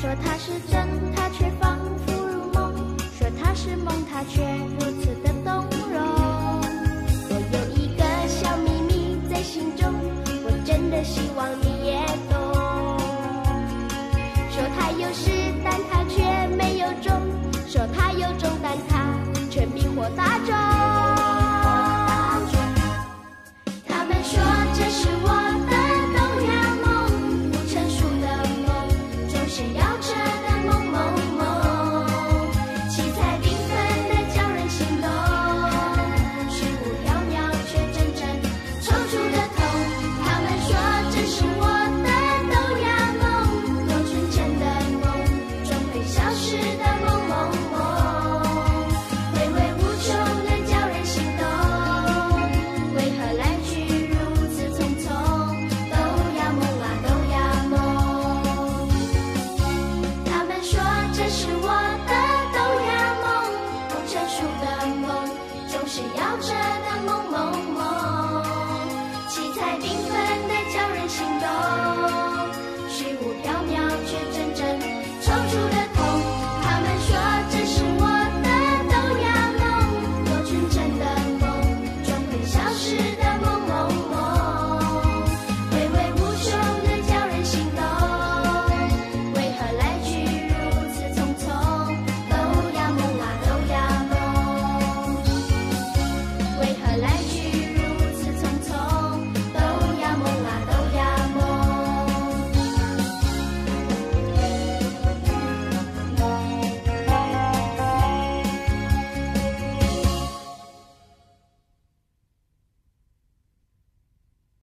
它是真，它却仿佛如梦；说它是梦，它却如此的动容。我有一个小秘密在心中，我真的希望你也懂。说它有势，但它却没有种；说它有种，但它却迷惑大众。他们说这是我的东亚梦，不成熟的梦，总是摇着的梦梦梦，七彩缤纷的叫人心动，虚无缥缈却真正抽出的痛。他们说这是我的东亚梦，多纯真的梦，终会消失的梦梦梦，回味无穷的叫人心动，为何来去如此匆匆？东亚梦啊，东亚梦。他们说这是